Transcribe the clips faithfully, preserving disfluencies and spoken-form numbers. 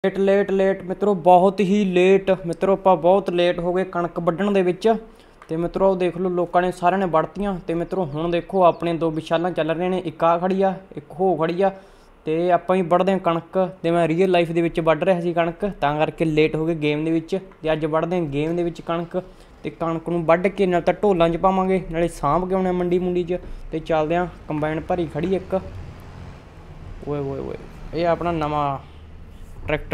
Late late late ਮਿੱਤਰੋ, ਬਹੁਤ ਹੀ late ਮਿੱਤਰੋ। ਆਪਾਂ ਬਹੁਤ ਲੇਟ ਹੋ ਗਏ ਕਣਕ ਵੱਢਣ ਦੇ ਵਿੱਚ। ਤੇ ਮਿੱਤਰੋ ਉਹ ਦੇਖ ਲਓ, ਲੋਕਾਂ ਨੇ ਸਾਰਿਆਂ ਨੇ ਵੱਢਤੀਆਂ। ਤੇ ਮਿੱਤਰੋ ਹੁਣ ਦੇਖੋ ਆਪਣੇ ਦੋ ਵਿਸ਼ਾਲਾਂ ਚੱਲ ਰਹੀਆਂ ਨੇ, ਇੱਕ ਆ ਖੜੀ ਆ, ਇੱਕ ਹੋ ਖੜੀ ਆ। ਤੇ ਆਪਾਂ ਹੀ ਵੱਢਦੇ ਹਾਂ ਕਣਕ। ਤੇ ਮੈਂ ਰੀਅਲ ਲਾਈਫ ਦੇ ਵਿੱਚ ਵੱਢ ਰਿਹਾ ਸੀ ਕਣਕ, ਤਾਂ ਕਰਕੇ ਲੇਟ ਹੋ ਗਏ ਗੇਮ ਦੇ ਵਿੱਚ। ਤੇ ਅੱਜ ਵੱਢਦੇ ਹਾਂ ਗੇਮ ਦੇ ਵਿੱਚ ਕਣਕ। ਤੇ ਕਣਕ ਨੂੰ ਵੱਢ ਕੇ ਨਾਲ ਤਾਂ ਢੋਲਾਂ 'ਚ ਪਾਵਾਂਗੇ, ਨਾਲੇ ਸਾਂਭ ਕੇ ਆਉਣੇ ਮੰਡੀ ਮੁੰਡੀ 'ਚ। ਤੇ ਚੱਲਦੇ ਹਾਂ, ਕੰਬਾਈਨ ਭਰੀ ਖੜੀ ਇੱਕ। ਓਏ ਓਏ ਓਏ, ਇਹ ਆਪਣਾ ਨਵਾਂ ਟਰੈਕਟਰ।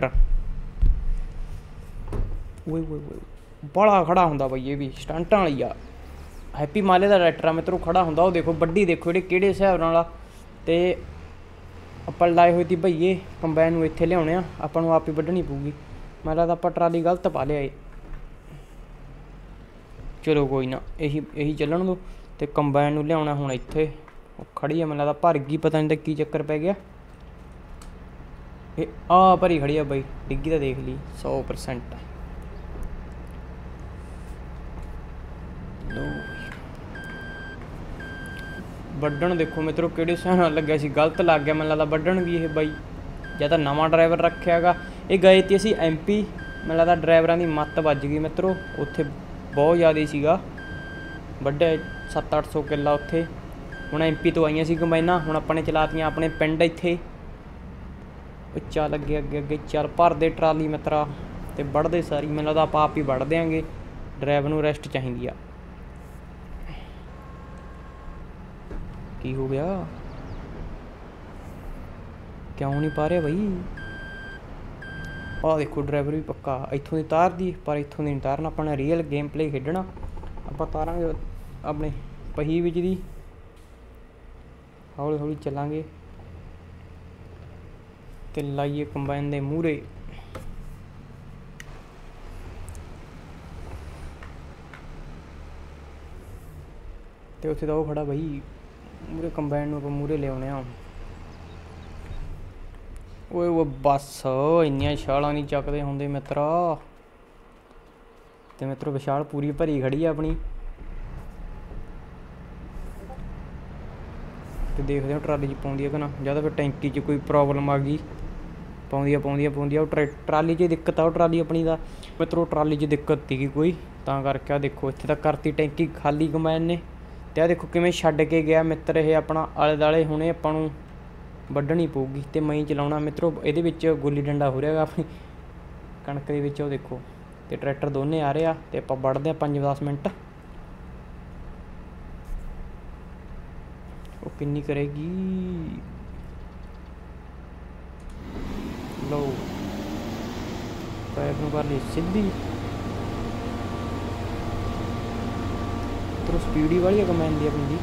ਓਏ ਓਏ ਓਏ, ਬੜਾ ਖੜਾ ਹੁੰਦਾ ਬਈ, ਇਹ ਵੀ ਸਟੰਟਾਂ ਵਾਲੀ ਆ। ਹੈਪੀ ਮਾਲੇ ਦਾ ਟਰੈਕਟਰ ਆ ਮਿੱਤਰੋ, ਖੜਾ ਹੁੰਦਾ। ਉਹ ਦੇਖੋ ਵੱਡੀ, ਦੇਖੋ ਜਿਹੜੇ ਕਿਹੜੇ ਹਿਸਾਬ ਨਾਲ ਆ। ਤੇ ਆਪਾਂ ਲਾਏ ਹੋਏ ਤੀ ਭਈਏ ਕੰਬਾਈਨ ਨੂੰ ਇੱਥੇ ਲਿਆਉਣੇ ਆ, ਆਪਾਂ ਨੂੰ ਆਪ ਹੀ ਵੱਢਣੀ ਪਊਗੀ। ਮੈਨੂੰ ਲੱਗਦਾ ਆਪਾਂ ਟਰਾਲੀ ਗਲਤ ਪਾ ਲਿਆ ਏ। ਚਲੋ ਕੋਈ ਨਾ, ਇਹੀ ਇਹੀ ਚੱਲਣ ਦੋ। ਤੇ ਕੰਬਾਈਨ ਨੂੰ ਲਿਆਉਣਾ ਹੁਣ ਇੱਥੇ। ਉਹ ਖੜੀ ਆ, ਮੈਨੂੰ ਲੱਗਦਾ ਭਰ ਗਈ, ਪਤਾ ਨਹੀਂ ਤਾਂ ਕੀ ਚੱਕਰ ਪੈ ਗਿਆ। ਇਹ ਆ ਭਰੀ ਖੜੀ ਆ ਬਈ, ਡਿੱਗੀ ਤਾਂ ਦੇਖ ਲਈ ਸੌ ਪਰਸੈਂਟ। ਵੱਢਣ ਦੇਖੋ ਮਿੱਤਰੋ ਕਿਹੜੇ ਹਿਸਾਬ ਨਾਲ ਲੱਗਿਆ ਸੀ, ਗਲਤ ਲੱਗ ਗਿਆ ਮੈਨੂੰ ਲੱਗਦਾ ਵੱਢਣ ਵੀ ਇਹ ਬਾਈ। ਜਾਂ ਤਾਂ ਨਵਾਂ ਡਰਾਈਵਰ ਰੱਖਿਆ ਹੈਗਾ। ਇਹ ਗਏ ਤੇ ਅਸੀਂ ਐਮ ਪੀ, ਮੈਨੂੰ ਲੱਗਦਾ ਡਰਾਈਵਰਾਂ ਦੀ ਮੱਤ ਵੱਜ ਗਈ ਮਿੱਤਰੋ। ਉੱਥੇ ਬਹੁਤ ਜ਼ਿਆਦਾ ਸੀਗਾ ਵੱਢਿਆ, ਸੱਤ ਅੱਠ ਸੌ ਕਿੱਲਾ ਉੱਥੇ। ਹੁਣ ਐਮ ਪੀ ਤੋਂ ਆਈਆਂ ਸੀ ਕੰਬਾਈਨਾਂ, ਹੁਣ ਆਪਾਂ ਨੇ ਚਲਾਤੀਆਂ ਆਪਣੇ ਪਿੰਡ ਇੱਥੇ। ਚੱਲ ਅੱਗੇ ਅੱਗੇ ਅੱਗੇ ਚੱਲ, ਭਰਦੇ ਟਰਾਲੀ ਮਿੱਤਰਾ। ਅਤੇ ਵੱਢਦੇ ਸਾਰੀ, ਮੈਨੂੰ ਲੱਗਦਾ ਆਪਾਂ ਆਪ ਹੀ ਵੱਢ ਦਿਆਂਗੇ, ਡਰਾਈਵਰ ਨੂੰ ਰੈਸਟ ਚਾਹੀਦੀ ਆ। ਕੀ ਹੋ ਗਿਆ, ਕਿਉਂ ਨਹੀਂ ਪਾ ਰਿਹਾ ਬਈ? ਆਹ ਦੇਖੋ ਡਰਾਈਵਰ ਵੀ ਪੱਕਾ ਇੱਥੋਂ ਦੀ ਤਾਰਦੀ, ਪਰ ਇੱਥੋਂ ਦੀ ਨਹੀਂ ਤਾਰਨਾ। ਆਪਾਂ ਨੇ ਰੀਅਲ ਗੇਮ ਪਲੇ ਖੇਡਣਾ। ਆਪਾਂ ਤਾਰਾਂਗੇ ਆਪਣੇ ਪਹੀ ਵਿੱਚ ਦੀ, ਹੌਲੀ ਹੌਲੀ ਚੱਲਾਂਗੇ। ਤੇ ਲਾਈਏ ਕੰਬਾਈਨ ਦੇ ਮੂਹਰੇ। ਤੇ ਉੱਥੇ ਤਾਂ ਉਹ ਖੜਾ ਬਈ ਮੂਹਰੇ, ਕੰਬਾਈਨ ਨੂੰ ਆਪਾਂ ਮੂਹਰੇ ਲਿਆਉਣੇ ਆ। ਓਏ ਉਹ ਬਸ, ਇੰਨੀਆਂ ਛਾਲਾਂ ਨਹੀਂ ਚੱਕਦੇ ਹੁੰਦੇ ਮਿੱਤਰਾ। ਤੇ ਮਿੱਤਰੋ ਵਿਸ਼ਾਲ ਪੂਰੀ ਭਰੀ ਖੜੀ ਆ ਆਪਣੀ। ਤੇ ਦੇਖਦੇ ਹਾਂ ਟਰਾਲੀ 'ਚ ਪਾਉਂਦੀ ਆ ਕਿ ਨਾ, ਜਾਂ ਤਾਂ ਫਿਰ ਟੈਂਕੀ 'ਚ ਕੋਈ ਪ੍ਰੋਬਲਮ ਆ ਗਈ। ਪਾਉਂਦੀ ਆ ਪਾਉਂਦੀ ਆ ਪਾਉਂਦੀ ਆ, ਉਹ ਟਰੈ ਟਰਾਲੀ 'ਚ ਦਿੱਕਤ ਆ। ਉਹ ਟਰਾਲੀ ਆਪਣੀ ਦਾ ਮਿੱਤਰੋ, ਟਰਾਲੀ 'ਚ ਦਿੱਕਤ ਸੀਗੀ ਕੋਈ, ਤਾਂ ਕਰਕੇ ਆ ਦੇਖੋ ਇੱਥੇ ਤੱਕ ਕਰਤੀ ਟੈਂਕੀ ਖਾਲੀ ਕੰਬਾਈਨ ਨੇ। ਅਤੇ ਆਹ ਦੇਖੋ ਕਿਵੇਂ ਛੱਡ ਕੇ ਗਿਆ ਮਿੱਤਰ ਇਹ ਆਪਣਾ ਆਲੇ ਦੁਆਲੇ। ਹੁਣੇ ਆਪਾਂ ਨੂੰ ਵੱਢਣੀ ਪਊਗੀ ਅਤੇ ਮੈਂ ਹੀ ਚਲਾਉਣਾ ਮਿੱਤਰੋ। ਇਹਦੇ ਵਿੱਚ ਗੁੱਲੀ ਡੰਡਾ ਹੋ ਰਿਹਾ ਹੈਗਾ ਆਪਣੀ ਕਣਕ ਦੇ ਵਿੱਚ। ਉਹ ਦੇਖੋ, ਅਤੇ ਟਰੈਕਟਰ ਦੋਨੇ ਆ ਰਹੇ ਆ, ਅਤੇ ਆਪਾਂ ਵੱਢਦੇ ਹਾਂ ਪੰਜ ਦਸ ਮਿੰਟ। ਉਹ ਕਿੰਨੀ ਕਰੇਗੀ, ਲਓ ਪੈਪ ਨੂੰ ਕਰ ਲਈ ਸਿੱਧੀ। ਮਿੱਤਰੋ ਸਪੀਡ ਹੀ ਵਾਲੀ ਆ ਕੰਬਾਈਨ ਦੀ ਆਪਣੀ ਦੀ।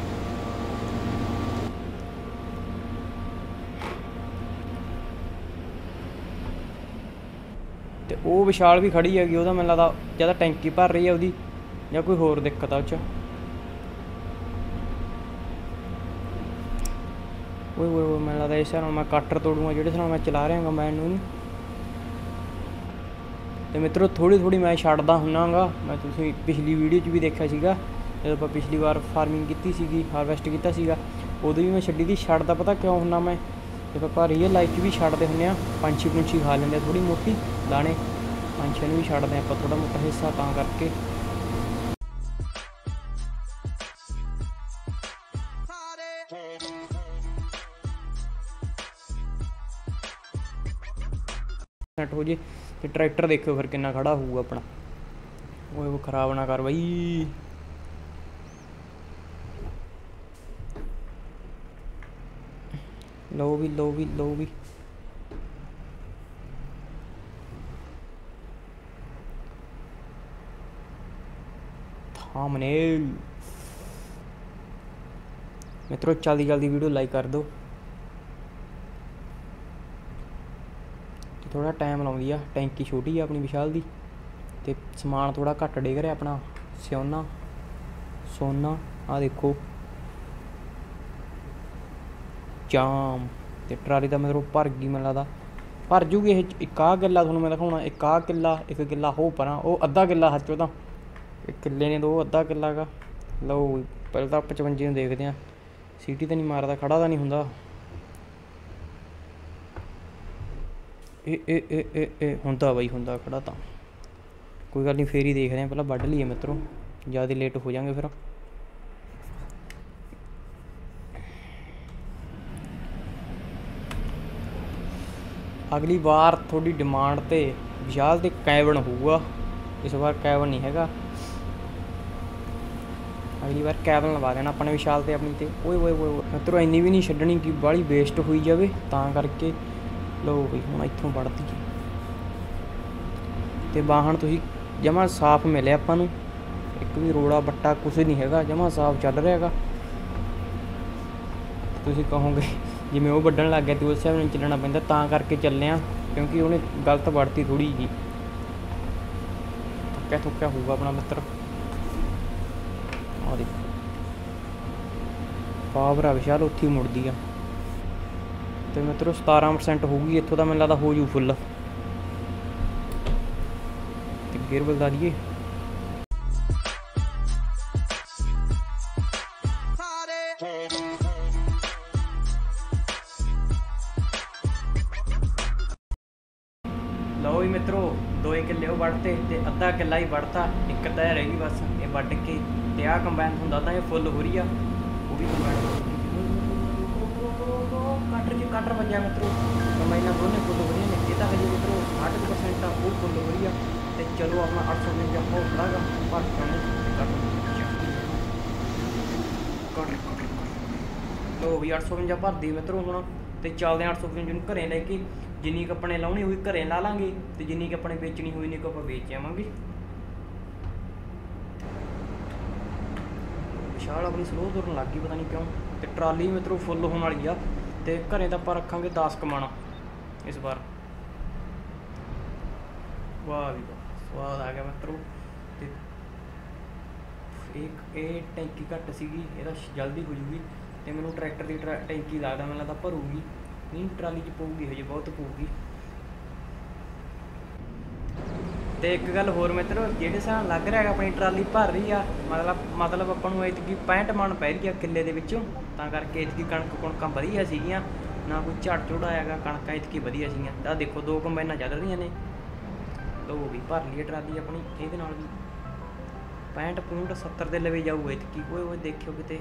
ਅਤੇ ਉਹ ਵਿਸ਼ਾਲ ਵੀ ਖੜੀ ਹੈਗੀ, ਉਹਦਾ ਮੈਨੂੰ ਲੱਗਦਾ ਜਾਂ ਤਾਂ ਟੈਂਕੀ ਭਰ ਰਹੀ ਹੈ ਉਹਦੀ, ਜਾਂ ਕੋਈ ਹੋਰ ਦਿੱਕਤ ਆ ਉਹ 'ਚ। ਓਏ ਓਏ ਓਏ, ਮੈਨੂੰ ਲੱਗਦਾ ਇਸ ਨਾਲ ਮੈਂ ਕੱਟਰ ਤੋੜੂੰਗਾ ਜਿਹੜੇ ਨਾਲ ਮੈਂ ਚਲਾ ਰਿਹਾ ਕੰਬਾਈਨ ਨੂੰ। ਅਤੇ ਮਿੱਤਰੋ ਥੋੜ੍ਹੀ ਥੋੜ੍ਹੀ ਮੈਂ ਛੱਡਦਾ ਹੁੰਦਾ ਗਾ। ਮੈਂ ਤੁਸੀਂ ਪਿਛਲੀ ਵੀਡੀਓ 'ਚ ਵੀ ਦੇਖਿਆ ਸੀਗਾ, ਜਦੋਂ ਆਪਾਂ ਪਿਛਲੀ ਵਾਰ ਫਾਰਮਿੰਗ ਕੀਤੀ ਸੀਗੀ, ਹਾਰਵੈਸਟ ਕੀਤਾ ਸੀਗਾ, ਉਦੋਂ ਵੀ ਮੈਂ ਛੱਡੀ ਦੀ। ਛੱਡਦਾ ਪਤਾ ਕਿਉਂ ਹੁੰਦਾ ਮੈਂ, ਜਦੋਂ ਆਪਾਂ ਰੀਅਲ ਲਾਈਫ 'ਚ ਵੀ ਛੱਡਦੇ ਹੁੰਦੇ ਹਾਂ। ਪੰਛੀ ਪੁੰਛੀ ਖਾ ਲੈਂਦੇ ਆ ਥੋੜ੍ਹੀ ਮੋਟੀ ਦਾਣੇ, ਪੰਛੀਆਂ ਨੂੰ ਵੀ ਛੱਡਦੇ ਆਪਾਂ ਥੋੜ੍ਹਾ ਮੋਟਾ ਹਿੱਸਾ, ਤਾਂ ਕਰਕੇ। ਸੈੱਟ ਹੋ ਜੇ ਅਤੇ ਟਰੈਕਟਰ ਦੇਖਿਓ ਫਿਰ ਕਿੰਨਾ ਖੜਾ ਹੋਊਗਾ ਆਪਣਾ। ਓਏ ਉਹ ਖਰਾਬ ਨਾ ਕਰ ਬਈ। ਲਓ ਵੀ ਲਓ ਵੀ ਲਓ ਵੀ, ਥੰਬਨੇਲ ਮਿੱਤਰੋ। ਜਲਦੀ ਜਲਦੀ ਵੀਡੀਓ ਲਾਈਕ ਕਰ ਦਿਓ। ਥੋੜ੍ਹਾ ਟਾਈਮ ਲਾਉਂਦੀ ਆ, ਟੈਂਕੀ ਛੋਟੀ ਆ ਆਪਣੀ ਵਿਸ਼ਾਲ ਦੀ। ਅਤੇ ਸਮਾਨ ਥੋੜ੍ਹਾ ਘੱਟ ਡਿੱਗ ਰਿਹਾ ਆਪਣਾ, ਸਿਉਨਾ ਸੋਨਾ। ਆਹ ਦੇਖੋ ਜਾਮ। ਅਤੇ ਟਰਾਲੀ ਤਾਂ ਮਤਲਬ ਭਰ ਗਈ, ਮੈਨੂੰ ਲੱਗਦਾ ਭਰ ਜੂਗੀ ਇਹ। ਇੱਕ ਆਹ ਕਿੱਲਾ ਤੁਹਾਨੂੰ ਮੈਂ ਦਿਖਾਉਣਾ, ਇੱਕ ਆਹ ਕਿੱਲਾ, ਇੱਕ ਕਿੱਲਾ ਹੋ ਪਰਾਂ, ਉਹ ਅੱਧਾ ਕਿੱਲਾ ਹੱਥ ਉਹ ਤਾਂ ਇੱਕ ਕਿੱਲੇ ਨੇ ਦੋ ਅੱਧਾ ਕਿੱਲਾ ਗਾ। ਲਓ ਪਹਿਲਾਂ ਤਾਂ ਪਚਵੰਜੇ ਨੂੰ ਦੇਖਦੇ ਹਾਂ, ਸੀਟੀ ਤਾਂ ਨਹੀਂ ਮਾਰਦਾ, ਖੜਾ ਤਾਂ ਨਹੀਂ ਹੁੰਦਾ। ਇਹ ਇਹ ਇਹ ਇਹ ਇਹ ਹੁੰਦਾ ਬਾਈ ਹੁੰਦਾ ਖੜਾ ਤਾਂ ਕੋਈ ਗੱਲ ਨਹੀਂ, ਫੇਰ ਹੀ ਦੇਖਦੇ ਹਾਂ, ਪਹਿਲਾਂ ਵੱਢ ਲਈਏ ਮਿੱਤਰੋ, ਜ਼ਿਆਦਾ ਲੇਟ ਹੋ ਜਾਵਾਂਗੇ ਫਿਰ। ਅਗਲੀ ਵਾਰ ਤੁਹਾਡੀ ਡਿਮਾਂਡ ਤੇ ਵਿਸ਼ਾਲ ਤੇ ਕੈਬਨ ਹੋਊਗਾ, ਇਸ ਵਾਰ ਕੈਬਨ ਨਹੀਂ ਹੈਗਾ, ਅਗਲੀ ਵਾਰ ਕੈਬਨ ਲਵਾ ਦੇਣਾ ਆਪਾਂ ਨੇ ਵਿਸ਼ਾਲ ਤੇ ਆਪਣੀ ਤੇ। ਓਏ ਓਏ ਓਏ ਮਿੱਤਰੋ ਇੰਨੀ ਵੀ ਨਹੀਂ ਛੱਡਣੀ ਕਿ ਬਾਹਲੀ ਵੇਸਟ ਹੋਈ ਜਾਵੇ, ਤਾਂ ਕਰਕੇ ਲਓ ਬਈ ਹੁਣ ਇੱਥੋਂ ਵੜਦੀ ਤੇ ਵਾਹਣ ਤੁਸੀਂ ਜਮਾਂ ਸਾਫ਼ ਮਿਲਿਆ ਆਪਾਂ ਨੂੰ, ਇੱਕ ਵੀ ਰੋੜਾ ਬੱਟਾ ਕੁਛ ਨਹੀਂ ਹੈਗਾ, ਜਮਾਂ ਸਾਫ਼ ਚੱਲ ਰਿਹਾ ਹੈਗਾ। ਤੁਸੀਂ ਕਹੋਗੇ ਜਿਵੇਂ ਉਹ ਵੱਢਣ ਲੱਗ ਗਿਆ ਤੇ ਉਸ ਹਿਸਾਬ ਨਾਲ ਚੱਲਣਾ ਪੈਂਦਾ, ਤਾਂ ਕਰਕੇ ਚੱਲੇ ਹਾਂ, ਕਿਉਂਕਿ ਉਹਨੇ ਗਲਤ ਵੜਤੀ ਥੋੜ੍ਹੀ ਜਿਹੀ, ਥੁੱਕਿਆ ਥੁੱਕਿਆ ਹੋਊਗਾ ਆਪਣਾ ਮਿੱਤਰ। ਆਹ ਦੇਖੋ ਪਾਵਰ ਆ ਵਿਸ਼ਾਲ ਉੱਥੇ ਹੀ ਮੁੜਦੀ ਆ, ਤੇ ਮਿੱਤਰੋ ਸਤਾਰਾਂ ਪਰਸੈਂਟ ਹੋਊਗੀ ਇੱਥੋਂ ਦਾ, ਮੈਨੂੰ ਲੱਗਦਾ ਹੋ ਜੂ ਫੁੱਲ। ਤੇ ਗੇਅਰ ਬਦਲਾ ਦਈਏ। ਲਓ ਜੀ ਮਿੱਤਰੋ ਦੋਏ ਕਿੱਲੇ ਉਹ ਵੱਢਤੇ ਤੇ ਅੱਧਾ ਕਿੱਲਾ ਹੀ ਵੱਢਤਾ, ਇੱਕ ਤਾਂ ਰਹਿ ਗਈ ਬਸ ਇਹ ਵੱਢ ਕੇ। ਤੇ ਆਹ ਕੰਬਾਈਨ ਹੁੰਦਾ ਤਾਂ ਇਹ ਫੁੱਲ ਹੋ ਰਹੀ ਆ, ਉਹ ਵੀ ਕੰਬਾਈਨ ਕਟਰ 'ਚ ਕਟਰ ਵੱਜਿਆ ਮਿੱਤਰੋ, ਕੰਬਾਈਨਾਂ ਦੋਨੇ ਫੁੱਲ ਹੋ ਰਹੀਆਂ ਨੇ। ਇਹ ਤਾਂ ਹਜੇ ਮਿੱਤਰੋ ਅੱਠ ਪਰਸੈਂਟ ਆ, ਉਹ ਫੁੱਲ ਹੋ ਰਹੀ ਆ। ਤੇ ਚਲੋ ਆਪਣਾ ਅੱਠ ਸੌ ਉਣੰਜਾ ਹੋ ਖੜਾ ਗਾ ਪਰ ਲਓ ਵੀ ਅੱਠ ਸੌ ਉਣੰਜਾ ਭਰਦੀ ਮਿੱਤਰੋ ਹੁਣ। ਤੇ ਚੱਲਦੇ ਹਾਂ ਅੱਠ ਸੌ ਉਣੰਜਾ ਨੂੰ ਘਰੇ ਲੈ ਕੇ, ਜਿੰਨੀ ਕੁ ਆਪਣੇ ਲਾਉਣੀ ਹੋਈ ਘਰੇ ਲਾ ਲਾਂਗੇ, ਤੇ ਜਿੰਨੀ ਕੁ ਆਪਣੇ ਵੇਚਣੀ ਹੋਈ ਨਹੀਂ ਕੁ ਆਪਾਂ ਵੇਚ ਆਵਾਂਗੇ। ਵਿਸ਼ਾਲ ਆਪਣੀ ਸਲੋਅ ਤੁਰਨ ਲੱਗ ਗਈ ਪਤਾ ਨਹੀਂ ਕਿਉਂ, ਤੇ ਟਰਾਲੀ ਮਿੱਤਰੋ ਫੁੱਲ ਹੋਣ ਵਾਲੀ ਆ, ਤੇ ਘਰੇ ਤਾਂ ਆਪਾਂ ਰੱਖਾਂਗੇ ਦਸ ਕਮਾਣਾ ਇਸ ਵਾਰ। ਵਾਹ ਵੀ ਵਾਹ ਸਵਾਦ ਆ ਗਿਆ ਮਿੱਤਰੋ। ਤੇ ਇਹ ਇਹ ਟੈਂਕੀ ਘੱਟ ਸੀਗੀ, ਇਹਦਾ ਜਲਦੀ ਹੋ ਜੂਗੀ, ਤੇ ਮੈਨੂੰ ਟਰੈਕਟਰ ਦੀ ਟੈਂਕੀ ਲੱਗਦਾ ਮੈਨੂੰ ਲੱਗਦਾ ਭਰੂਗੀ, ਨਹੀਂ ਟਰਾਲੀ 'ਚ ਪਊਗੀ ਹਜੇ ਬਹੁਤ ਪਊਗੀ। ਤੇ ਇੱਕ ਗੱਲ ਹੋਰ ਮਿੱਤਰੋ, ਜਿਹੜੇ ਹਿਸਾਬ ਲੱਗ ਰਿਹਾ ਹੈਗਾ ਆਪਣੀ ਟਰਾਲੀ ਭਰ ਰਹੀ ਆ, ਮਤਲਬ ਮਤਲਬ ਆਪਾਂ ਨੂੰ ਐਤਕੀ ਪੈਂਹਠ ਮਣ ਪੈ ਰਹੀ ਆ ਕਿੱਲੇ ਦੇ ਵਿੱਚੋਂ, ਤਾਂ ਕਰਕੇ ਐਤਕੀ ਕਣਕ ਕੁਣਕਾਂ ਵਧੀਆ ਸੀਗੀਆਂ, ਨਾ ਕੋਈ ਝੜ ਝੁੜ ਆਇਆਗਾ, ਕਣਕਾਂ ਐਤਕੀ ਵਧੀਆ ਸੀਗੀਆਂ। ਤਾਂ ਦੇਖੋ ਦੋ ਕੰਬਾਈਨਾਂ ਚੱਲ ਰਹੀਆਂ ਨੇ, ਲਓ ਵੀ ਭਰ ਲਈਏ ਟਰਾਲੀ ਆਪਣੀ ਇਹਦੇ ਨਾਲ ਵੀ। ਪੈਂਹਠ ਪੁਆਇੰਟ ਸੱਤਰ ਦੇ ਲਵੇ ਜਾਊ ਐਤਕੀ, ਓਏ ਓਏ ਦੇਖਿਓ ਕਿਤੇ,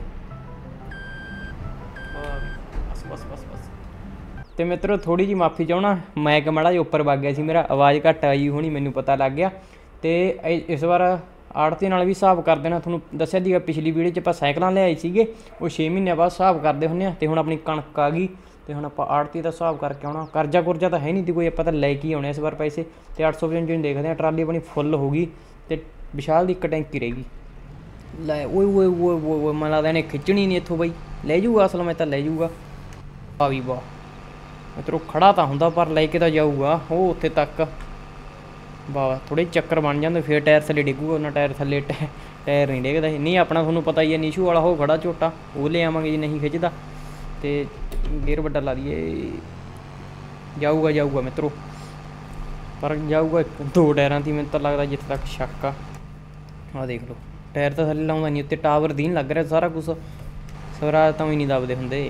ਬਸ ਬਸ ਬਸ ਬਸ। ਤੇ ਮਿੱਤਰੋ ਥੋੜ੍ਹੀ ਜਿਹੀ ਮਾਫੀ ਚਾਹੁੰਦਾ, ਮੈਂ ਇੱਕ ਮਾੜਾ ਜਿਹਾ ਉੱਪਰ ਵਗ ਗਿਆ ਸੀ, ਮੇਰਾ ਆਵਾਜ਼ ਘੱਟ ਆਈ ਹੋਣੀ ਮੈਨੂੰ ਪਤਾ ਲੱਗ ਗਿਆ। ਤੇ ਇਸ ਵਾਰ ਆੜਤੀ ਨਾਲ ਵੀ ਹਿਸਾਬ ਕਰ ਦੇਣਾ, ਤੁਹਾਨੂੰ ਦੱਸਿਆ ਸੀਗਾ ਪਿਛਲੀ ਵੀਡੀਓ 'ਚ ਆਪਾਂ ਸਾਈਕਲਾਂ ਲਿਆਏ ਸੀਗੇ, ਉਹ ਛੇ ਮਹੀਨਿਆਂ ਬਾਅਦ ਹਿਸਾਬ ਕਰਦੇ ਹੁੰਦੇ ਹਾਂ। ਤੇ ਹੁਣ ਆਪਣੀ ਕਣਕ ਆ ਗਈ, ਤੇ ਹੁਣ ਆਪਾਂ ਆੜਤੀ ਦਾ ਹਿਸਾਬ ਕਰਕੇ ਆਉਣਾ। ਕਰਜ਼ਾ ਕੁਰਜ਼ਾ ਤਾਂ ਹੈ ਨਹੀਂ ਤੀ ਕੋਈ, ਆਪਾਂ ਤਾਂ ਲੈ ਕੇ ਆਉਣੇ ਇਸ ਵਾਰ ਪੈਸੇ। ਤੇ ਅੱਠ ਸੌ ਪਚਵੰਜਾ ਨੂੰ ਦੇਖਦੇ ਹਾਂ, ਟਰਾਲੀ ਆਪਣੀ ਫੁੱਲ ਹੋ ਗਈ, ਤੇ ਵਿਸ਼ਾਲ ਦੀ ਇੱਕ ਟੈਂਕੀ ਰਹਿ ਗਈ। ਲੈ ਓਏ ਓਏ ਓਏ ਓਏ ਮੈਨੂੰ ਲੱਗਦਾ ਇਹਨੇ ਖਿੱਚਣੀ ਨਹੀਂ ਇੱਥੋਂ ਬਈ, ਲੈ ਜੂਗਾ ਅਸਲ ਮੈਂ ਤਾਂ ਲੈ ਜੂਗਾ। ਆ ਵੀ ਵਾਹ ਮਿੱਤਰੋ ਖੜਾ ਤਾਂ ਹੁੰਦਾ ਪਰ ਲੈ ਕੇ ਤਾਂ ਜਾਊਗਾ ਉਹ ਉੱਥੇ ਤੱਕ। ਵਾਹ ਥੋੜ੍ਹੇ ਚੱਕਰ ਬਣ ਜਾਂਦੇ ਫਿਰ ਟਾਇਰ ਥੱਲੇ ਡਿੱਗੂਗਾ, ਉਹਨਾਂ ਟਾਇਰ ਥੱਲੇ ਟੈ ਟਾਇਰ ਨਹੀਂ ਡਿੱਗਦਾ ਸੀ। ਨਹੀਂ ਆਪਣਾ ਤੁਹਾਨੂੰ ਪਤਾ ਹੀ ਹੈ ਨੀਸ਼ੂ ਵਾਲਾ ਉਹ ਖੜਾ ਝੋਟਾ, ਉਹ ਲੈ ਆਵਾਂਗੇ ਜੀ ਨਹੀਂ ਖਿੱਚਦਾ। ਤੇ ਗੇਅਰ ਵੱਡਾ ਲਾ ਦਈਏ, ਜਾਊਗਾ ਜਾਊਗਾ ਮਿੱਤਰੋ, ਪਰ ਜਾਊਗਾ ਇੱਕ ਦੋ ਟਾਇਰਾਂ ਦੀ ਮੈਨੂੰ ਤਾਂ ਲੱਗਦਾ ਜਿੱਥੇ ਤੱਕ ਸ਼ੱਕ ਆ। ਆਹ ਦੇਖ ਲਓ ਟਾਇਰ ਤਾਂ ਥੱਲੇ ਲਾਉਂਦਾ ਨਹੀਂ, ਉੱਤੇ ਟਾਵਰ ਦੀਨ ਲੱਗ ਰਿਹਾ ਸਾਰਾ ਕੁਛ, ਸਵਰਾਜ ਤਾਂ ਵੀ ਨਹੀਂ ਦੱਬਦੇ ਹੁੰਦੇ।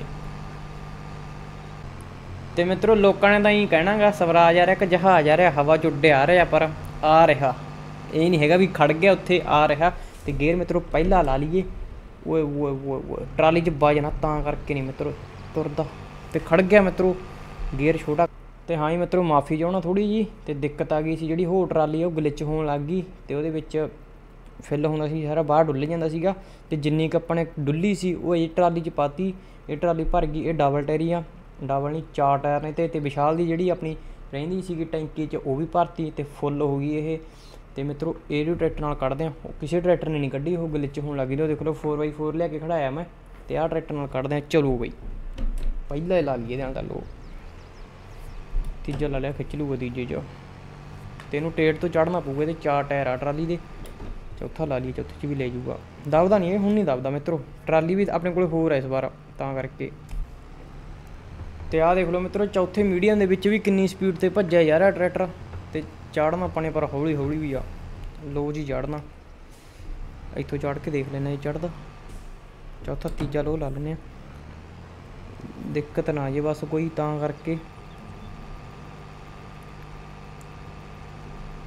ਤੇ ਮਿੱਤਰੋ ਲੋਕਾਂ ਨੇ ਤਾਂ ਹੀ ਕਹਿਣਾ ਗਾ ਸਵਰਾਜ ਆ ਰਿਹਾ ਕਿ ਜਹਾਜ਼ ਆ ਰਿਹਾ, ਹਵਾ 'ਚ ਉੱਡੇ ਆ ਰਿਹਾ, ਪਰ ਆ ਰਿਹਾ ਇਹ ਨਹੀਂ ਹੈਗਾ ਵੀ ਖੜ ਗਿਆ ਉੱਥੇ, ਆ ਰਿਹਾ। ਤੇ ਗੇਅਰ ਮਿੱਤਰੋ ਪਹਿਲਾਂ ਲਾ ਲਈਏ, ਓਏ ਓਏ ਓਏ ਓਏ ਟਰਾਲੀ 'ਚ ਵੱਜਣਾ ਤਾਂ ਕਰਕੇ ਨਹੀਂ ਮਿੱਤਰੋ ਤੁਰਦਾ, ਤੇ ਖੜ ਗਿਆ ਮਿੱਤਰੋ ਗੇਅਰ ਛੋਟਾ। ਤੇ ਹਾਂ ਜੀ ਮਿੱਤਰੋ ਮਾਫੀ ਚਾਹੁੰਦਾ ਥੋੜ੍ਹੀ ਜਿਹੀ, ਤੇ ਦਿੱਕਤ ਆ ਗਈ ਸੀ ਜਿਹੜੀ ਹੋਰ ਟਰਾਲੀ ਆ ਉਹ ਗਲਿਚ ਹੋਣ ਲੱਗ ਗਈ, ਤੇ ਉਹਦੇ ਵਿੱਚ ਫਿੱਲ ਹੁੰਦਾ ਸੀ ਸਾਰਾ, ਬਾਹਰ ਡੁੱਲ ਜਾਂਦਾ ਸੀਗਾ। ਤੇ ਜਿੰਨੀ ਕੁ ਆਪਾਂ ਨੇ ਡੁੱਲੀ ਸੀ ਉਹ ਇਹ ਟਰਾਲੀ 'ਚ ਪਾਤੀ, ਇਹ ਟਰਾਲੀ ਭਰ ਗਈ। ਇਹ ਡਬਲ ਟਾਇਰੀ ਆ, ਡਬਲ ਨਹੀਂ ਚਾਰ ਟਾਇਰ ਨੇ, ਤੇ ਤੇ ਵਿਸ਼ਾਲ ਦੀ ਜਿਹੜੀ ਆਪਣੀ ਰਹਿੰਦੀ ਸੀਗੀ ਟੈਂਕੀ 'ਚ ਉਹ ਵੀ ਭਰਤੀ, ਤੇ ਫੁੱਲ ਹੋ ਗਈ ਇਹ। ਤੇ ਮਿੱਤਰੋ ਇਹ ਵੀ ਟਰੈਕਟਰ ਨਾਲ ਕੱਢਦੇ ਹਾਂ, ਉਹ ਕਿਸੇ ਟਰੈਕਟਰ ਨੇ ਨਹੀਂ ਕੱਢੀ, ਉਹ ਗਲਿਚ ਹੋਣ ਲੱਗ ਗਈ। ਉਹ ਦੇਖ ਲਓ ਫੋਰ ਬਾਈ ਫੋਰ ਲਿਆ ਕੇ ਖੜਾਇਆ ਮੈਂ, ਤੇ ਆਹ ਟਰੈਕਟਰ ਨਾਲ ਕੱਢਦੇ ਹਾਂ। ਚਲੋ ਬਈ ਪਹਿਲਾਂ ਹੀ ਲਾ ਲਈਏ ਇਹਦੇ ਨਾਲ, ਤਾਂ ਲੋ ਤੀਜਾ ਲਾ ਲਿਆ, ਖਿੱਚ ਲੂਗਾ ਤੀਜੇ 'ਚ, ਤੇ ਇਹਨੂੰ ਟੇਟ ਤੋਂ ਚੜ੍ਹਨਾ ਪਊਗਾ। ਇਹਦੇ ਚਾਰ ਟਾਇਰ ਆ ਟਰਾਲੀ ਦੇ, ਚੌਥਾ ਲਾ ਲਈਏ, ਚੌਥੇ 'ਚ ਵੀ ਲੈ ਜਾਊਗਾ। ਦਬਦਾ ਨਹੀਂ ਇਹ, ਹੁਣ ਨਹੀਂ ਦਬਦਾ ਮਿੱਤਰੋ, ਟਰਾਲੀ ਵੀ ਆਪਣੇ ਕੋਲ ਹੋਰ ਹੈ ਇਸ ਵਾਰ ਤਾਂ ਕਰਕੇ। ਤੇ ਆਹ ਦੇਖ ਲਓ ਮਿੱਤਰੋ ਚੌਥੇ ਮੀਡੀਅਮ ਦੇ ਵਿੱਚ ਵੀ ਕਿੰਨੀ ਸਪੀਡ 'ਤੇ ਭੱਜਿਆ ਯਾਰ ਆ ਟਰੈਕਟਰ। ਤੇ ਚਾੜ੍ਹਨਾ ਆਪਾਂ ਨੇ ਪਰ ਹੌਲੀ ਹੌਲੀ ਵੀ ਆ, ਲੋ ਜੀ ਚੜ੍ਹਨਾ ਇੱਥੋਂ ਚੜ੍ਹ ਕੇ ਦੇਖ ਲੈਂਦੇ ਜੀ ਚੜ੍ਹਦਾ। ਚੌਥਾ ਤੀਜਾ ਲੋ ਲਾ ਲੈਂਦੇ ਹਾਂ, ਦਿੱਕਤ ਨਾ ਜੇ ਬਸ ਕੋਈ, ਤਾਂ ਕਰਕੇ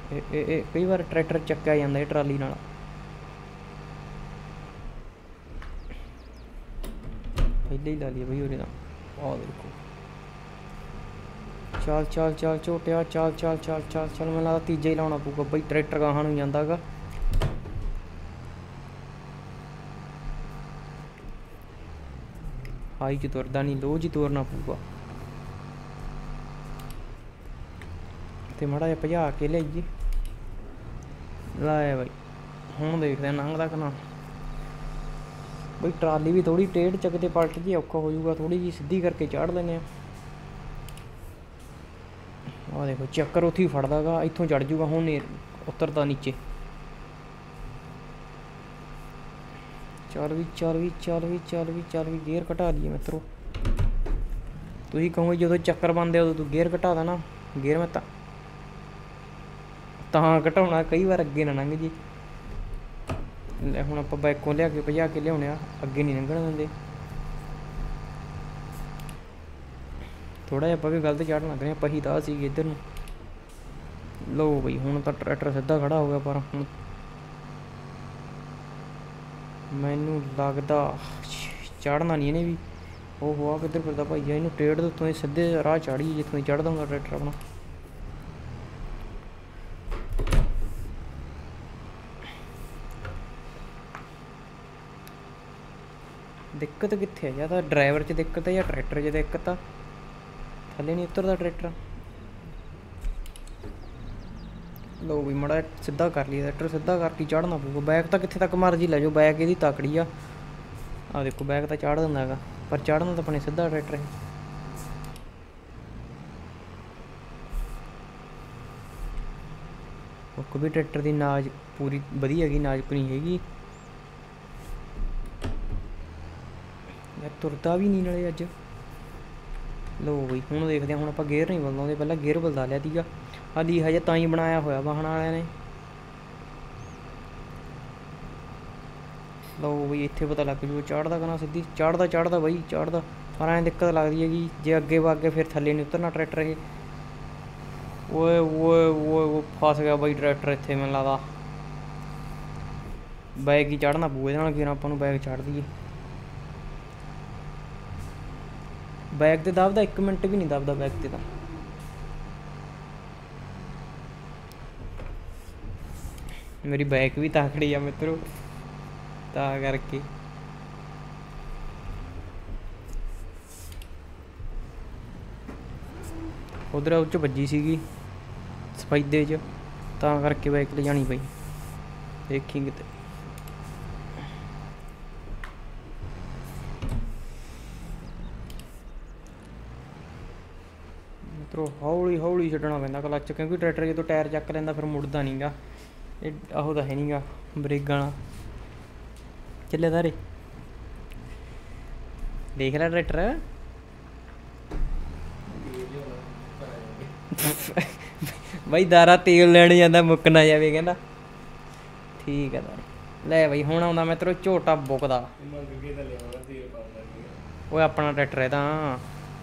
ਇਹ ਇਹ ਇਹ ਕਈ ਵਾਰ ਟਰੈਕਟਰ ਚੱਕਿਆ ਜਾਂਦਾ ਇਹ ਟਰਾਲੀ ਨਾਲ। ਪਹਿਲੇ ਹੀ ਲਾ ਲਈਏ ਬਈ ਉਰੇ ਦਾ। ਆਹ ਦੇਖੋ ਚੱਲ ਚੱਲ ਚੱਲ ਝੋਟਿਆ ਚੱਲ ਚੱਲ ਚੱਲ ਚੱਲ ਚੱਲ। ਮੈਨੂੰ ਲੱਗਦਾ ਤੀਜਾ ਹੀ ਲਾਉਣਾ ਪਊਗਾ ਬਈ, ਟਰੈਕਟਰ ਗਾਹਾਂ ਨੂੰ ਜਾਂਦਾ ਗਾ। ਹਾਈ 'ਚ ਤੁਰਦਾ ਨਹੀਂ, ਲੋ 'ਚ ਹੀ ਤੁਰਨਾ ਪਊਗਾ। ਤੇ ਮਾੜਾ ਜਿਹਾ ਭਜਾ ਕੇ ਲਿਆਈਏ। ਲਾਇਆ ਬਾਈ, ਹੁਣ ਦੇਖਦੇ ਲੰਘਦਾ ਕਿ ਨਾ ਬਈ। ਟਰਾਲੀ ਵੀ ਥੋੜ੍ਹੀ ਟੇਢ ਚੱਕ ਤੇ ਪਲਟ ਜੀ ਔਖਾ ਹੋ ਜਾਊਗਾ, ਥੋੜ੍ਹੀ ਜਿਹੀ ਸਿੱਧੀ ਕਰਕੇ ਚਾੜ ਲੈਂਦੇ ਹਾਂ। ਆਹ ਦੇਖੋ ਚੱਕਰ ਉੱਥੇ ਹੀ ਫੜਦਾ ਗਾ, ਇੱਥੋਂ ਚੜ ਜੂਗਾ ਹੁਣ ਨਹੀਂ ਉਤਰਦਾ ਨੀਚੇ। ਚੱਲ ਵੀ ਚੱਲ ਵੀ ਚੱਲ ਵੀ ਚੱਲ ਵੀ ਚੱਲ ਵੀ ਗੇਅਰ ਘਟਾ ਲਈਏ ਮਿੱਤਰੋ। ਤੁਸੀਂ ਕਹੋਗੇ ਜਦੋਂ ਚੱਕਰ ਬਣਦੇ ਉਦੋਂ ਤੂੰ ਗੇਅਰ ਘਟਾ ਦੇਣਾ, ਗੇਅਰ ਮੈਂ ਤਾਂ ਤਾਂ ਘਟਾਉਣਾ ਕਈ ਵਾਰ ਅੱਗੇ ਨਾ ਲੰਘ ਜੀ। ਲੈ ਹੁਣ ਆਪਾਂ ਬਾਈਕੋਂ ਲਿਆ ਕੇ ਭਜਾ ਕੇ ਲਿਆਉਣੇ ਆ, ਅੱਗੇ ਨਹੀਂ ਲੰਘਣ ਦਿੰਦੇ। ਥੋੜ੍ਹਾ ਜਿਹਾ ਆਪਾਂ ਵੀ ਗਲਤ ਚੜ੍ਹਨ ਲੱਗ ਰਹੇ ਹਾਂ, ਪਹੀ ਤਾਂ ਸੀ ਇੱਧਰ ਨੂੰ। ਲਓ ਬਈ ਹੁਣ ਤਾਂ ਟਰੈਕਟਰ ਸਿੱਧਾ ਖੜਾ ਹੋ ਗਿਆ, ਪਰ ਹੁਣ ਮੈਨੂੰ ਲੱਗਦਾ ਚੜ੍ਹਨਾ ਨਹੀਂ ਇਹਨੇ ਵੀ। ਉਹ ਹੋਆ ਕਿੱਧਰ ਫਿਰਦਾ ਭਾਈ, ਇਹਨੂੰ ਟੇਢ ਦੇ ਉੱਤੋਂ ਸਿੱਧੇ ਰਾਹ ਚਾੜੀਏ ਜਿੱਥੋਂ ਚੜ੍ਹਦਾ ਹੁੰਦਾ ਟਰੈਕਟਰ ਆਪਣਾ। ਦਿੱਕਤ ਕਿੱਥੇ ਹੈ? ਜਾਂ ਤਾਂ ਡਰਾਈਵਰ 'ਚ ਦਿੱਕਤ ਹੈ ਜਾਂ ਟਰੈਕਟਰ 'ਚ ਦਿੱਕਤ ਆ। ਥੱਲੇ ਨਹੀਂ ਉਤਰਦਾ ਟਰੈਕਟਰ। ਲਓ ਵੀ ਮਾੜਾ ਸਿੱਧਾ ਕਰ ਲਈ ਟਰੈਕਟਰ, ਸਿੱਧਾ ਕਰਕੇ ਚੜ੍ਹਨਾ ਪਊਗਾ। ਬੈਕ ਤਾਂ ਕਿੱਥੇ ਤੱਕ ਮਰਜ਼ੀ ਲੈ ਜਾਓ, ਬੈਕ ਇਹਦੀ ਤਕੜੀ ਆ। ਆਹ ਦੇਖੋ ਬੈਕ ਤਾਂ ਚਾੜ ਦਿੰਦਾ ਹੈਗਾ, ਪਰ ਚੜ੍ਹਨਾ ਤਾਂ ਆਪਣੇ ਸਿੱਧਾ ਟਰੈਕਟਰ ਹੈ। ਹੁੱਕ ਵੀ ਟਰੈਕਟਰ ਦੀ ਨਾਜ ਪੂਰੀ ਵਧੀਆ ਹੈਗੀ, ਨਾਜ਼ੁਕ ਨਹੀਂ ਹੈਗੀ। ਯਾਰ ਤੁਰਦਾ ਵੀ ਨਹੀਂ ਨਾਲੇ ਅੱਜ। ਲਓ ਬਈ ਹੁਣ ਦੇਖਦੇ ਹਾਂ, ਹੁਣ ਆਪਾਂ ਗੇਅਰ ਨਹੀਂ ਬਦਲਾਉਂਦੇ, ਪਹਿਲਾਂ ਗੇਅਰ ਬਦਲਾ ਲਿਆ ਸੀਗਾ। ਹਾਲੀ ਹਜੇ ਤਾਂ ਹੀ ਬਣਾਇਆ ਹੋਇਆ ਵਾਹਣ ਵਾਲਿਆਂ ਨੇ। ਲਓ ਬਈ ਇੱਥੇ ਪਤਾ ਲੱਗ ਜੂ ਚੜ੍ਹਦਾ ਕਿ ਸਿੱਧੀ ਚੜ੍ਹਦਾ ਚੜ੍ਹਦਾ ਬਈ ਚੜ੍ਹਦਾ। ਪਰ ਐਂ ਦਿੱਕਤ ਲੱਗਦੀ ਹੈਗੀ ਜੇ ਅੱਗੇ ਵਗ ਕੇ ਫਿਰ ਥੱਲੇ ਨਹੀਂ ਉਤਰਨਾ ਟਰੈਕਟਰ ਇਹ। ਓਏ ਓਏ ਓਏ ਉਹ ਫਸ ਗਿਆ ਬਈ ਟਰੈਕਟਰ ਇੱਥੇ। ਮੈਨੂੰ ਲੱਗਦਾ ਬੈਗ ਹੀ ਚੜ੍ਹਨਾ ਪਊ ਇਹਦੇ ਨਾਲ, ਫਿਰ ਆਪਾਂ ਨੂੰ ਬੈਗ ਚੜ੍ਹ ਦਈਏ। ਬੈਗ ਤੇ ਦਬਦਾ ਇੱਕ ਮਿੰਟ ਵੀ ਨਹੀਂ ਦਬਦਾ ਬੈਗ ਤੇ ਤਾਂ। ਮੇਰੀ ਬਾਈਕ ਵੀ ਤਾਕੜੀ ਆ ਮਿੱਤਰੋ, ਤਾਂ ਕਰਕੇ ਉਧਰ ਉਹ 'ਚ ਵੱਜੀ ਸੀਗੀ ਸਫੈਦੇ 'ਚ, ਤਾਂ ਕਰਕੇ ਬਾਈਕ ਲਿਜਾਣੀ ਪਈ। ਦੇਖੀ ਕਿਤੇ ਮਿੱਤਰੋ ਹੌਲੀ ਹੌਲੀ ਛੱਡਣਾ ਪੈਂਦਾ ਕਲੱਚ, ਕਿਉਂਕਿ ਟਰੈਕਟਰ ਜਦੋਂ ਟਾਇਰ ਚੱਕ ਲੈਂਦਾ ਫਿਰ ਮੁੜਦਾ ਨਹੀਂ ਗਾ। ਇਹ ਆਹੋ ਤਾਂ ਹੈ ਨਹੀਂ ਗਾ ਬਰੇਕਾਂ ਵਾਲਾ। ਚੱਲੇ ਤਾਰੇ ਦੇਖ ਲੈ ਟਰੈਕਟਰ। ਬਾਈ ਦਾਰਾ ਤੇਲ ਲੈਣ ਜਾਂਦਾ, ਮੁੱਕ ਨਾ ਜਾਵੇ ਕਹਿੰਦਾ। ਠੀਕ ਹੈ ਤਾਰੇ। ਲੈ ਬਾਈ ਹੁਣ ਆਉਂਦਾ ਮਿੱਤਰੋ ਝੋਟਾ ਬੁੱਕਦਾ। ਉਹ ਆਪਣਾ ਟਰੈਕਟਰ ਹੈ ਤਾਂ।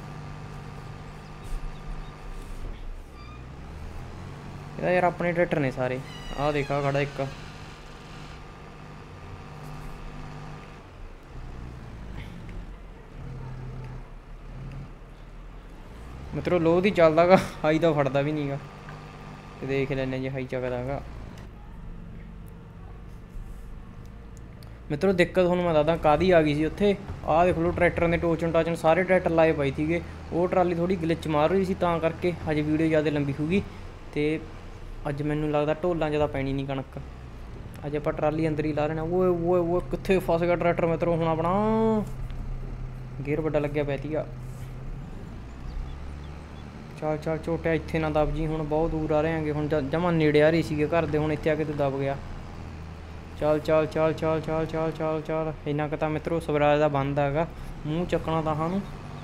ਇਹਦਾ ਯਾਰ ਆਪਣੇ ਟਰੈਕਟਰ ਨੇ ਸਾਰੇ। ਆਹ ਦੇਖਾ ਖੜਾ ਇੱਕ। ਮਿੱਤਰੋ ਲੋਹ ਦੀ ਚੱਲਦਾ ਗਾ, ਹਾਈ ਤਾਂ ਫੜਦਾ ਵੀ ਨਹੀਂ ਗਾ। ਤੇ ਦੇਖ ਲੈਂਦੇ ਜੀ ਹਾਈ ਚੱਕਦਾ ਗਾ। ਮਿੱਤਰੋ ਦਿੱਕਤ ਤੁਹਾਨੂੰ ਮੈਂ ਦੱਸਦਾ ਕਾਹਦੀ ਆ ਗਈ ਸੀ ਉੱਥੇ। ਆਹ ਦੇਖ ਲਓ ਟਰੈਕਟਰਾਂ ਦੇ ਟੋਚਨ ਟਾਚਨ ਸਾਰੇ ਟਰੈਕਟਰ ਲਾਏ ਪਏ ਸੀਗੇ। ਉਹ ਟਰਾਲੀ ਥੋੜ੍ਹੀ ਗਲਿੱਚ ਮਾਰ ਰਹੀ ਸੀ, ਤਾਂ ਕਰਕੇ ਹਜੇ ਵੀਡੀਓ ਜ਼ਿਆਦਾ ਲੰਬੀ ਹੋਊਗੀ। ਅਤੇ ਅੱਜ ਮੈਨੂੰ ਲੱਗਦਾ ਢੋਲਾਂ 'ਚ ਤਾਂ ਪੈਣੀ ਨਹੀਂ ਕਣਕ। ਅੱਜ ਆਪਾਂ ਟਰਾਲੀ ਅੰਦਰ ਹੀ ਲਾ ਲੈਣਾ। ਓਏ ਓਏ ਓਏ ਕਿੱਥੇ ਫਸ ਗਿਆ ਟਰੈਕਟਰ ਮਿੱਤਰੋ। ਹੁਣ ਆਪਣਾ ਗੇਅਰ ਵੱਡਾ ਲੱਗਿਆ ਪਿਆ ਸੀਗਾ। ਚੱਲ ਚੱਲ ਝੋਟਿਆ ਇੱਥੇ ਨਾ ਦਬ ਜੀ, ਹੁਣ ਬਹੁਤ ਦੂਰ ਆ ਰਹੇ ਹੈਗੇ। ਹੁਣ ਜਮਾਂ ਨੇੜੇ ਆ ਰਹੀ ਸੀਗੇ ਘਰ ਦੇ, ਹੁਣ ਇੱਥੇ ਆ ਕੇ ਤੂੰ ਦਬ ਗਿਆ। ਚੱਲ ਚੱਲ ਚੱਲ ਚੱਲ ਚੱਲ ਚੱਲ ਚੱਲ ਚੱਲ। ਇੰਨਾ ਕੁ ਤਾਂ ਮਿੱਤਰੋ ਸਵਰਾਜ ਦਾ ਬਣਦਾ ਹੈਗਾ, ਮੂੰਹ ਚੱਕਣਾ ਤਾਂ ਸਾਨੂੰ।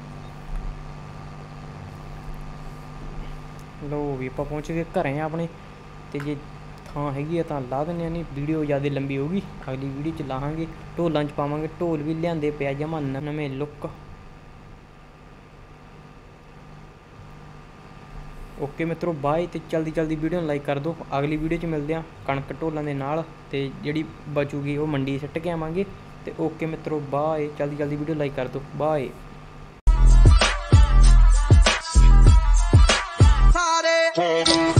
ਲਓ ਵੀ ਆਪਾਂ ਪਹੁੰਚ ਗਏ ਘਰੇ ਆਪਣੇ। ਅਤੇ ਜੇ ਥਾਂ ਹੈਗੀ ਆ ਤਾਂ ਲਾ ਦਿੰਦੇ ਹਾਂ, ਨਹੀਂ ਵੀਡੀਓ ਜ਼ਿਆਦਾ ਲੰਬੀ ਹੋਊਗੀ। ਅਗਲੀ ਵੀਡੀਓ 'ਚ ਲਾਹਾਂਗੇ, ਢੋਲਾਂ 'ਚ ਪਾਵਾਂਗੇ। ਢੋਲ ਵੀ ਲਿਆਂਦੇ ਪਿਆ ਜਮਾਂ ਨਵੇਂ ਲੁੱਕ। ਓਕੇ ਮਿੱਤਰੋ ਬਾਏ। ਤੇ ਜਲਦੀ ਜਲਦੀ ਵੀਡੀਓ ਨੂੰ ਲਾਈਕ ਕਰ ਦਿਓ। ਅਗਲੀ ਵੀਡੀਓ 'ਚ ਮਿਲਦੇ ਹਾਂ ਕਣਕ ਢੋਲਾਂ ਦੇ ਨਾਲ, ਤੇ ਜਿਹੜੀ ਬਚੂਗੀ ਉਹ ਮੰਡੀ ਸਿੱਟ ਕੇ ਆਵਾਂਗੇ। ਤੇ ਓਕੇ ਮਿੱਤਰੋ ਬਾਏ। ਜਲਦੀ ਜਲਦੀ ਵੀਡੀਓ ਲਾਈਕ ਕਰ ਦਿਓ। ਬਾਏ। Party.